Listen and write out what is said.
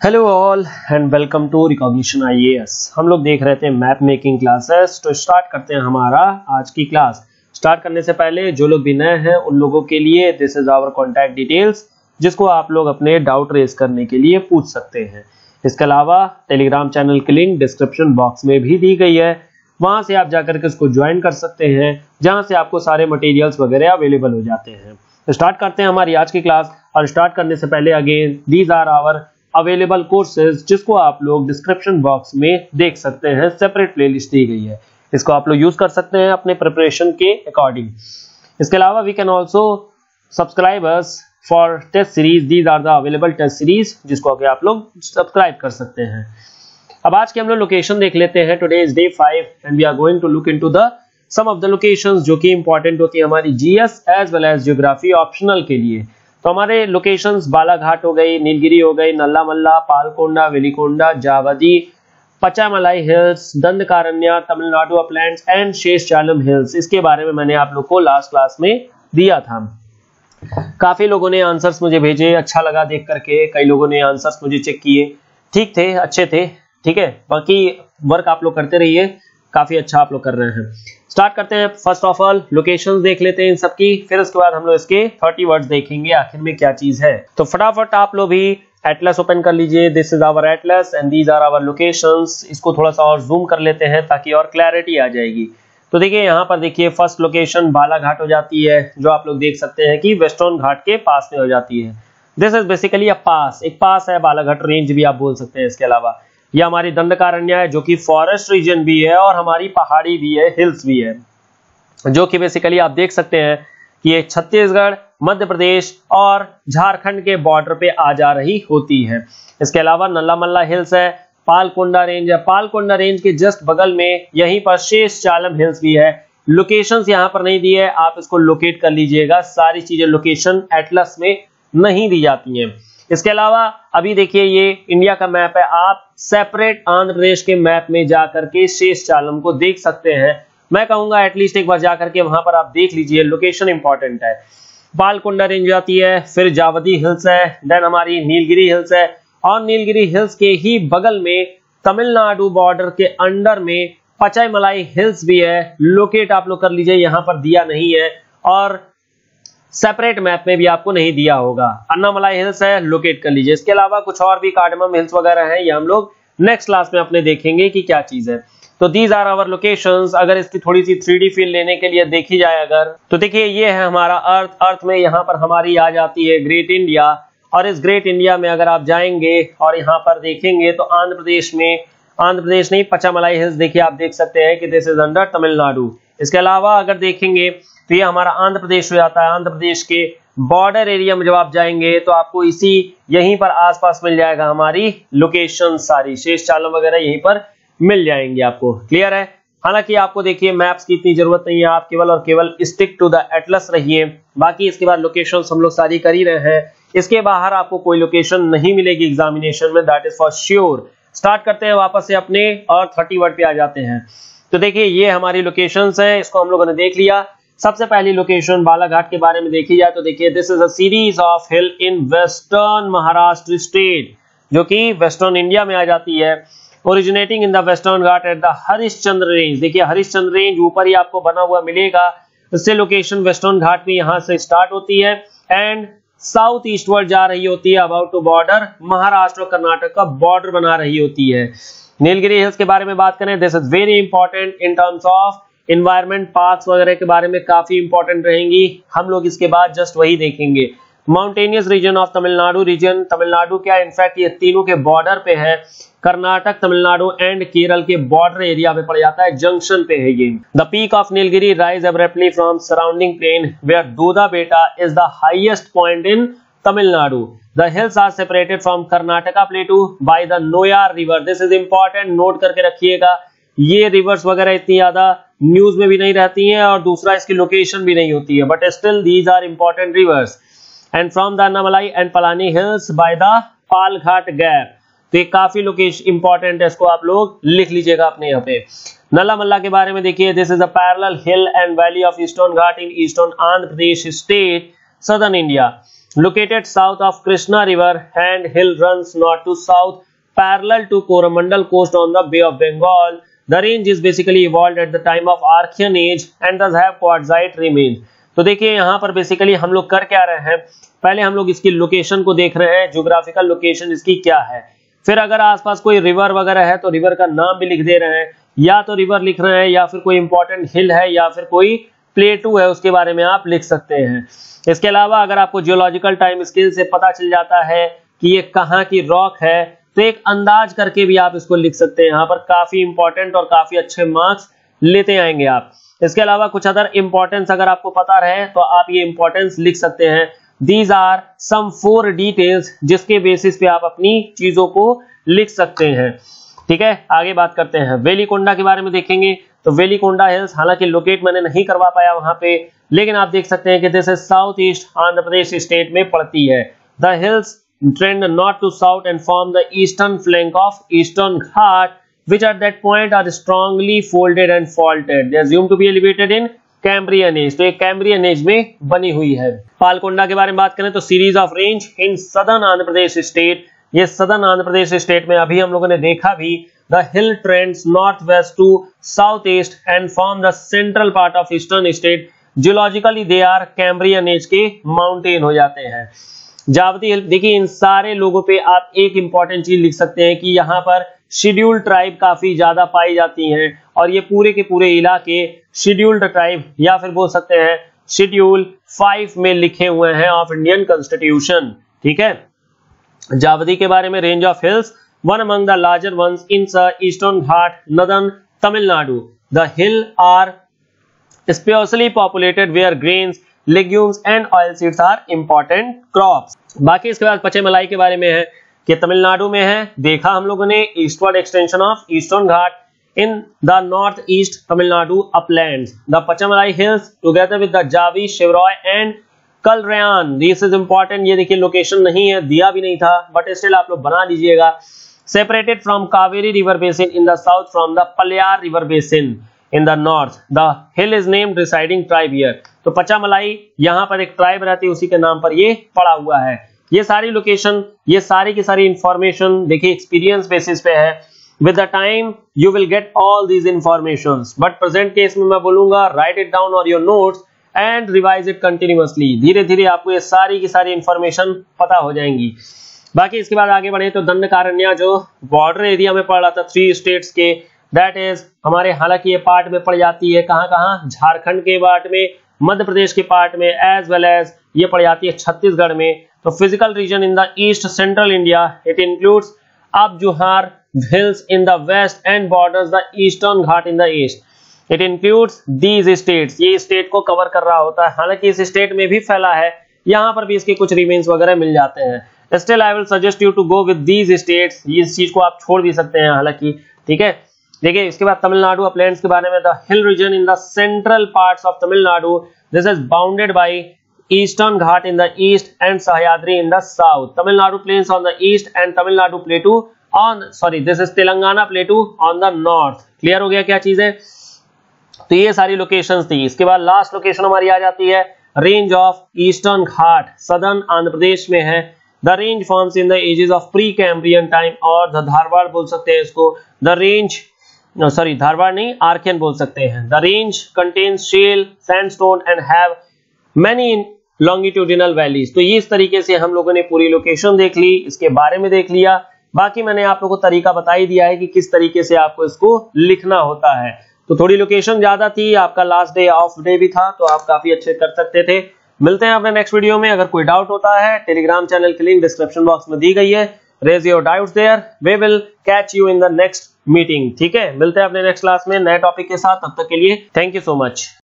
Hello all and welcome to Recognition IAS. हम लोग देख रहे थे मैप मेकिंग क्लासेस। तो स्टार्ट करते हैं हमारा आज की क्लास। स्टार्ट करने से पहले जो लोग भी नए हैं उन लोगों के लिए this is our contact details, जिसको आप लोग अपने डाउट रेज करने के लिए पूछ सकते हैं। इसके अलावा टेलीग्राम चैनल की लिंक डिस्क्रिप्शन बॉक्स में भी दी गई है, वहां से आप जाकर के उसको ज्वाइन कर सकते हैं, जहां से आपको सारे मटेरियल्स वगैरह अवेलेबल हो जाते हैं। तो स्टार्ट करते हैं हमारी आज की क्लास। और स्टार्ट करने से पहले again these are our available courses, जिसको आप लोग डिस्क्रिप्शन बॉक्स में देख सकते हैं। सेपरेट प्लेलिस्ट दी गई है, इसको आप लोग यूज कर सकते हैं अपने प्रिपरेशन के अकॉर्डिंग। इसके अलावा we can also subscribe us for test series. These are the available test series, जिसको आगे आप लोग सब्सक्राइब कर सकते हैं। अब आज के हम लोग लोकेशन देख लेते हैं। Today is day 5 and we are going to look into the some of the locations जो कि इंपॉर्टेंट होती है हमारी GS as well as geography optional के लिए। तो हमारे लोकेशंस बालाघाट हो गई, नीलगिरी हो गई, Nallamala, Palkonda, Velikonda, Javadi, Pachamalai hills, Dandakaranya, Tamil Nadu uplands and Seshachalam hills. इसके बारे में मैंने आप लोग को लास्ट क्लास में दिया था। काफी लोगों ने आंसर्स मुझे भेजे, अच्छा लगा देख करके। कई लोगों ने आंसर्स मुझे चेक किए, ठीक थे, अच्छे थे, ठीक है। बाकी वर्क आप लोग करते रहिए, काफी अच्छा आप लोग कर रहे हैं। स्टार्ट करते हैं। फर्स्ट ऑफ ऑल लोकेशंस देख लेते हैं इन सबकी, फिर उसके बाद हम लोग इसके 30 वर्ड्स देखेंगे आखिर में क्या चीज है। तो फटाफट आप लोग भी एटलस ओपन कर लीजिए। This is our atlas and these are our locations. इसको थोड़ा सा और जूम कर लेते हैं ताकि और क्लैरिटी आ जाएगी। तो देखिए यहाँ पर देखिए फर्स्ट लोकेशन बालाघाट हो जाती है, जो आप लोग देख सकते हैं कि वेस्टर्न घाट के पास में हो जाती है। This is basically a pass, एक पास है, बालाघाट रेंज भी आप बोल सकते हैं। इसके अलावा यह हमारी दंडकारण्य है, जो कि फॉरेस्ट रीजन भी है और हमारी पहाड़ी भी है, हिल्स भी है, जो कि बेसिकली आप देख सकते हैं कि ये छत्तीसगढ़, मध्य प्रदेश और झारखंड के बॉर्डर पे आ जा रही होती है। इसके अलावा नल्लामल्ला हिल्स है, पालकोंडा रेंज है, पालकोंडा रेंज के जस्ट बगल में यहीं पर शेषचालम हिल्स भी है। लोकेशंस यहाँ पर नहीं दी है, आप इसको लोकेट कर लीजिएगा। सारी चीजें लोकेशन एटलस में नहीं दी जाती हैं। इसके अलावा अभी देखिए ये इंडिया का मैप है, आप सेपरेट आंध्र प्रदेश के मैप में जाकर के शेषचालम को देख सकते हैं। मैं कहूंगा एटलीस्ट एक बार जाकर के वहां पर आप देख लीजिए, लोकेशन इंपॉर्टेंट है। पालकोंडा रेंज आती है, फिर जावदी हिल्स है, देन हमारी नीलगिरी हिल्स है, और नीलगिरी हिल्स के ही बगल में तमिलनाडु बॉर्डर के अंडर में पचाईमलाई हिल्स भी है। लोकेट आप लोग कर लीजिए, यहाँ पर दिया नहीं है और सेपरेट मैप में भी आपको नहीं दिया होगा। अन्नामलाई हिल्स है, लोकेट कर लीजिए। इसके अलावा कुछ और भी कार्डमम हिल्स वगैरह हैं, ये हम लोग नेक्स्ट क्लास में अपने देखेंगे कि क्या चीज है। तो दीज आर आवर लोकेशंस। अगर इसकी थोड़ी सी 3D फील लेने के लिए देखी जाए अगर, तो देखिए ये है हमारा अर्थ। अर्थ में यहाँ पर हमारी आ जाती है ग्रेट इंडिया, और इस ग्रेट इंडिया में अगर आप जाएंगे और यहाँ पर देखेंगे तो आंध्र प्रदेश में, आंध्र प्रदेश नहीं, पचामलाई हिल्स देखिए आप देख सकते हैं कि दिस इज अंडर तमिलनाडु। इसके अलावा अगर देखेंगे तो ये हमारा आंध्र प्रदेश हो जाता है। आंध्र प्रदेश के बॉर्डर एरिया में जब आप जाएंगे तो आपको इसी यहीं पर आसपास मिल जाएगा हमारी लोकेशन, सारी शेषचालम वगैरह यहीं पर मिल जाएंगे आपको। क्लियर है। हालांकि आपको देखिए मैप्स की इतनी जरूरत नहीं है, आप केवल और केवल स्टिक टू द एटलस रहिए। बाकी इसके बाद लोकेशन हम लोग सारी कर ही रहे हैं, इसके बाहर आपको कोई लोकेशन नहीं मिलेगी एग्जामिनेशन में, that is for sure. Start करते हैं वापस से अपने और 30 वर्ड पे आ जाते हैं। तो देखिए ये हमारी लोकेशंस है, इसको हम लोगों ने देख लिया। सबसे पहली लोकेशन बालाघाट के बारे में देखी जाए तो देखिए this is a series of hill in western Maharashtra state, जो कि वेस्टर्न इंडिया में आ जाती है। Originating in the western Ghat at the Harishchandra range. देखिए हरिश्चंद्र रेंज ऊपर ही आपको बना हुआ मिलेगा, इससे लोकेशन वेस्टर्न घाट में यहां से स्टार्ट होती है एंड साउथ ईस्टवर्ड जा रही होती है, अबाउट टू बॉर्डर महाराष्ट्र और कर्नाटक का बॉर्डर बना रही होती है। नीलगिरी हिल्स के बारे में बात करें, this is very important in terms of environment, paths वगैरह के बारे में काफी इंपॉर्टेंट रहेंगी। हम लोग इसके बाद जस्ट वही देखेंगे। Mountainous region of Tamil Nadu region, Tamil Nadu क्या इनफैक्ट ये तीनों के बॉर्डर पे है। कर्नाटक, तमिलनाडु एंड केरल के बॉर्डर एरिया में पड़ जाता है, जंक्शन पे है ये। The peak of Nilgiri rise abruptly from surrounding plain where Doddabetta is the highest point in Tamil Nadu. The hills are separated from Karnataka plateau by the Noyar river. This is important, note करके रखिएगा। ये रिवर्स वगैरह इतनी ज्यादा न्यूज में भी नहीं रहती हैं और दूसरा इसकी लोकेशन भी नहीं होती है, but still these are important rivers. And from the Annamalai and Palani hills by the Palghat gap. तो ये काफी लोकेशन इंपॉर्टेंट है, इसको आप लोग लिख लीजिएगा अपने यहाँ पे। नल्लामल्ला के बारे में देखिए, this is a parallel hill and valley of eastern Ghat in eastern Andhra Pradesh state, southern India. located south of Krishna River and hill runs north to south parallel to Coromandel coast on the Bay of Bengal. The range is basically evolved at the time of Archean age and thus have quartzite remains. तो देखिए यहाँ पर basically हम लोग कर क्या रहे हैं, पहले हम लोग इसकी लोकेशन को देख रहे हैं, ज्योग्राफिकल लोकेशन इसकी क्या है। फिर अगर आसपास कोई रिवर वगैरह है तो रिवर का नाम भी लिख दे रहे हैं, या तो रिवर लिख रहे हैं या फिर कोई इंपॉर्टेंट हिल है या फिर कोई प्लेटू है उसके बारे में आप लिख सकते हैं। इसके अलावा अगर आपको जियोलॉजिकल टाइम स्केल से पता चल जाता है कि ये कहाँ की रॉक है तो एक अंदाज करके भी आप इसको लिख सकते हैं। यहाँ पर काफी इंपॉर्टेंट और काफी अच्छे मार्क्स लेते आएंगे आप। इसके अलावा कुछ अदर इंपॉर्टेंस अगर आपको पता रहे तो आप ये इंपॉर्टेंस लिख सकते हैं। दीज आर सम 4 डिटेल्स जिसके बेसिस पे आप अपनी चीजों को लिख सकते हैं। ठीक है, आगे बात करते हैं। वेलिकोंडा के बारे में देखेंगे तो वेलिकोंडा हिल्स, हालांकि लोकेट मैंने नहीं करवा पाया वहां पे, लेकिन आप देख सकते हैं कि this is south east Andhra Pradesh state में पड़ती है। The hills trend north to south and form the eastern flank of eastern Ghat which at that point are strongly folded and faulted. They are assumed to be elevated in Cambrian age. तो ये Cambrian age में बनी हुई है। पालकोंडा के बारे में बात करें तो series of range in southern Andhra Pradesh state, ये सदर्न आंध्र प्रदेश स्टेट में अभी हम लोगों ने देखा भी। The hill trends north west to south east and form the central part of eastern state. Geologically they are Cambrian age के माउंटेन हो जाते हैं। जावती हिल, देखिए इन सारे लोगों पे आप एक इंपॉर्टेंट चीज लिख सकते हैं कि यहाँ पर शेड्यूल्ड ट्राइब काफी ज्यादा पाई जाती हैं और ये पूरे के पूरे इलाके शेड्यूल्ड ट्राइब या फिर बोल सकते हैं शेड्यूल 5 में लिखे हुए हैं ऑफ इंडियन कॉन्स्टिट्यूशन। ठीक है, जावती के बारे में range of hills, one among the larger ones in eastern Ghat northern Tamil Nadu. The hill are specially populated where grains, legumes and oil seeds are important crops. बाकी इसके बाद पचेमलाई के बारे में है कि तमिलनाडु में है, देखा हम लोगों ने eastward extension of eastern Ghat in the north east Tamil Nadu uplands. The Pachamalai hills together with the Javadi, Shevaroy and Kalrayan, this is important. ये देखिए लोकेशन नहीं है, दिया भी नहीं था, बट स्टिल आप लोग बना लीजिएगा। Separated from Kaveri river basin in the south from the Palar river basin in the north. The hill is named residing tribe here. तो पचामलाई यहाँ पर एक ट्राइब रहती है, उसी के नाम पर ये पड़ा हुआ है। ये सारी लोकेशन, ये सारी की सारी इंफॉर्मेशन देखिए एक्सपीरियंस बेसिस पे है। With the time you will get all these informations, but present case में मैं बोलूंगा write it down on your notes and revise it continuously. धीरे धीरे आपको ये सारी की सारी इंफॉर्मेशन पता हो जाएंगी। बाकी इसके बाद आगे बढ़े तो दंडकारण्य जो बॉर्डर एरिया में पड़ रहा था 3 स्टेट्स के, दैट इज हमारे, हालांकि ये पार्ट में पड़ जाती है कहाँ कहाँ, झारखंड के पार्ट में, मध्य प्रदेश के पार्ट में, एज वेल एज ये पड़ जाती है छत्तीसगढ़ में। तो physical region in the east central India, it includes up Johar hills in the west and borders the eastern Ghat in the east. It includes these states, ये स्टेट को कवर कर रहा होता है, हालांकि इस स्टेट में भी फैला है, यहाँ पर भी इसके कुछ रिमेन्स वगैरह मिल जाते हैं। Still I will suggest you to go with these states, इस चीज को आप छोड़ भी सकते हैं हालांकि। ठीक है, देखिए इसके बाद तमिलनाडु अपलैंड्स के बारे में, the hill region in the central parts of Tamil Nadu, this is bounded by eastern Ghat in the east and Sahyadri in the south. Tamil Nadu plains on the east and Tamil Nadu plateau on, sorry this is Telangana plateau on the north. Clear हो गया क्या चीज है? तो ये सारी locations थी। इसके बाद लास्ट लोकेशन हमारी आ जाती है range of eastern Ghat, southern Andhra Pradesh में है। The range forms in the ages of pre Cambrian time, और द धारवाड़ बोल सकते हैं इसको। द रेंज, सॉरी धारवाड़ नहीं, आर्कियन बोल सकते हैं। The range contains shale, sandstone and have many longitudinal valleys. तो इस तरीके से हम लोगों ने पूरी लोकेशन देख ली, इसके बारे में देख लिया। बाकी मैंने आप लोगों को तरीका बता ही दिया है कि किस तरीके से आपको इसको लिखना होता है। तो थोड़ी लोकेशन ज्यादा थी, आपका लास्ट डे ऑफ डे भी था, तो आप काफी अच्छे कर सकते थे। मिलते हैं अपने नेक्स्ट वीडियो में। अगर कोई डाउट होता है, टेलीग्राम चैनल की लिंक डिस्क्रिप्शन बॉक्स में दी गई है, raise your doubts there, we will catch you in the next meeting. ठीक है, मिलते हैं अपने नेक्स्ट क्लास में नए टॉपिक के साथ। तब तक के लिए थैंक यू सो मच।